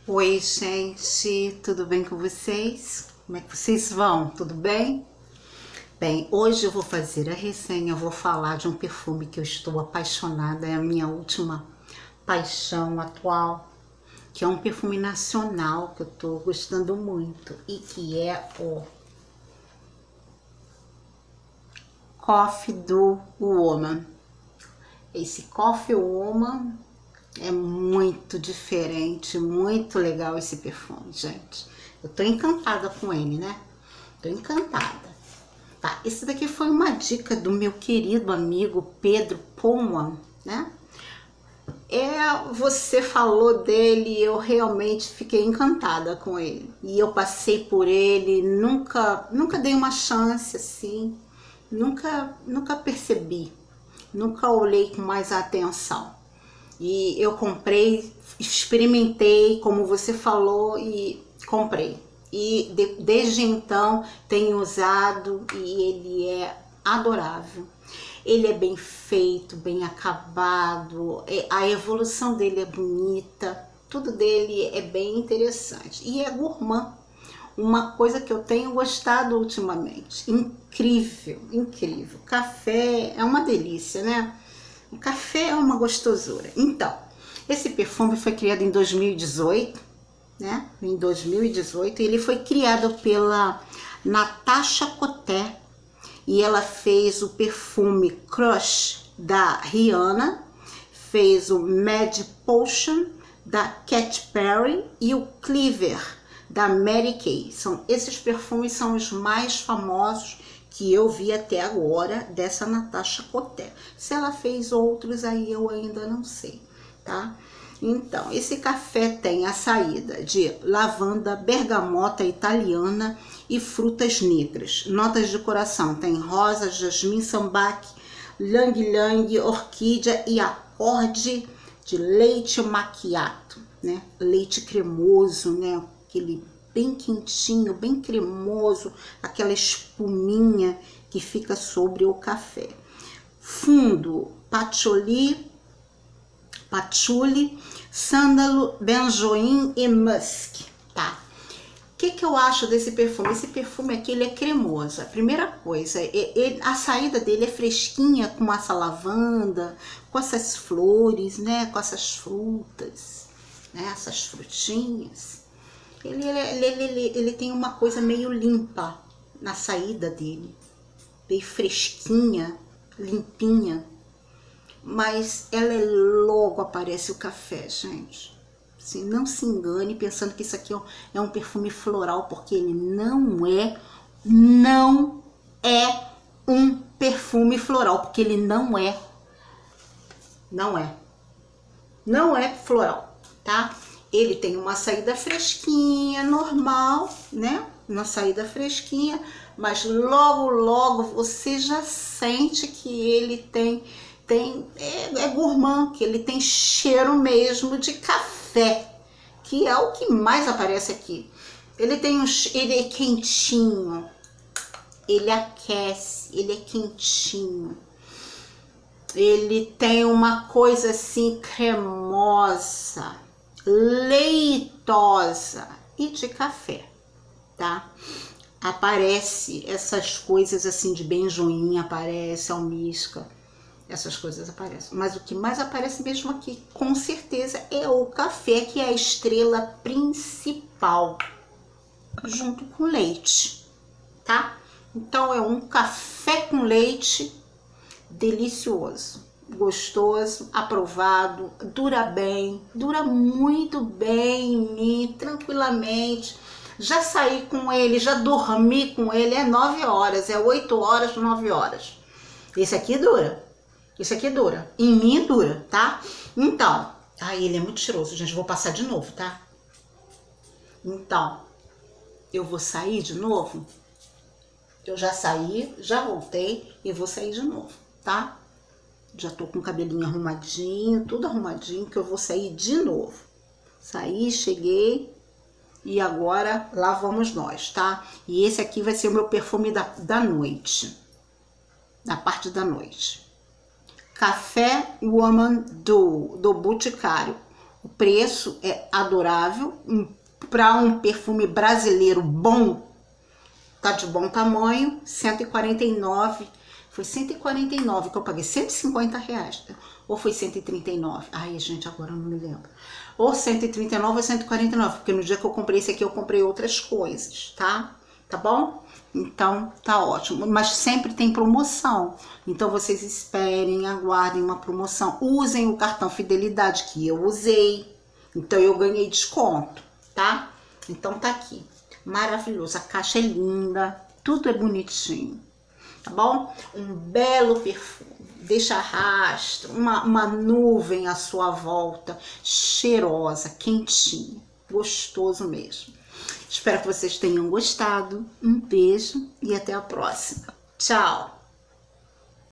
Oi, gente, tudo bem com vocês? Como é que vocês vão? Tudo bem? Bem, hoje eu vou fazer a resenha, eu vou falar de um perfume que eu estou apaixonada, é a minha última paixão atual, que é um perfume nacional que eu estou gostando muito e que é o Coffee do Woman. Esse Coffee Woman é muito diferente, muito legal esse perfume, gente. Eu tô encantada com ele, né? Tô encantada. Tá, esse daqui foi uma dica do meu querido amigo Pedro Pullman, né? Você falou dele, eu realmente fiquei encantada com ele. E eu passei por ele, nunca dei uma chance assim, nunca percebi, nunca olhei com mais atenção. E eu comprei, experimentei, como você falou, e comprei. E desde então tenho usado e ele é adorável. Ele é bem feito, bem acabado, a evolução dele é bonita, tudo dele é bem interessante. E é gourmand, uma coisa que eu tenho gostado ultimamente. Incrível, incrível. Café é uma delícia, né? O café é uma gostosura. Então, esse perfume foi criado em 2018, né? Em 2018, ele foi criado pela Natasha Coté e ela fez o perfume Crush da Rihanna, fez o Mad Potion da Katy Perry e o Cleaver da Mary Kay. Esses perfumes são os mais famosos que eu vi até agora dessa Natasha Coté. Se ela fez outros aí eu ainda não sei, tá? Então, esse café tem a saída de lavanda, bergamota italiana e frutas negras. Notas de coração tem rosa, jasmim, sambac, ylang-ylang, orquídea e acorde de leite macchiato, né? Leite cremoso, né? Aquele bem quentinho, bem cremoso, aquela espuminha que fica sobre o café. Fundo, patchouli, sândalo, benjoim e musk, tá? O que eu acho desse perfume? Esse perfume aqui, ele é cremoso. A primeira coisa, a saída dele é fresquinha, com essa lavanda, com essas flores, né? Com essas frutas, né? Essas frutinhas. Ele tem uma coisa meio limpa na saída dele, bem fresquinha, limpinha, mas logo aparece o café, gente. Assim, não se engane pensando que isso aqui é um perfume floral, porque ele não é um perfume floral, porque ele não é floral, tá? Ele tem uma saída fresquinha, normal, né? Uma saída fresquinha, mas logo você já sente que ele é gourmand, que ele tem cheiro mesmo de café, que é o que mais aparece aqui. Ele é quentinho, ele aquece, ele é quentinho. Ele tem uma coisa assim cremosa, leitosa e de café, tá? Aparece essas coisas assim de benjoim, aparece almíscar, essas coisas aparecem. Mas o que mais aparece mesmo aqui, com certeza, é o café, que é a estrela principal, junto com leite, tá? Então é um café com leite delicioso, gostoso, aprovado, dura bem, dura muito bem em mim, tranquilamente. Já saí com ele, já dormi com ele, é 9 horas, é 8 horas, 9 horas. Esse aqui dura, em mim dura, tá? Então, ele é muito cheiroso, gente, vou passar de novo, tá? Então, eu vou sair de novo, eu já saí, já voltei e vou sair de novo, tá? Já tô com o cabelinho arrumadinho, tudo arrumadinho, que eu vou sair de novo. Saí, cheguei e agora lá vamos nós, tá? E esse aqui vai ser o meu perfume da noite, da parte da noite. Café Woman do Boticário. O preço é adorável, para um perfume brasileiro bom, tá de bom tamanho, 149. Foi 149 que eu paguei, 150 reais. Ou foi 139? Ai, gente, agora eu não me lembro. Ou 139 ou 149, porque no dia que eu comprei esse aqui, eu comprei outras coisas, tá? Tá bom? Então, tá ótimo. Mas sempre tem promoção. Então, vocês esperem, aguardem uma promoção. Usem o cartão Fidelidade que eu usei. Então, eu ganhei desconto, tá? Então, tá aqui. Maravilhoso. A caixa é linda. Tudo é bonitinho. Tá bom? Um belo perfume, deixa rastro, uma nuvem à sua volta, cheirosa, quentinha, gostoso mesmo. Espero que vocês tenham gostado. Um beijo e até a próxima. Tchau!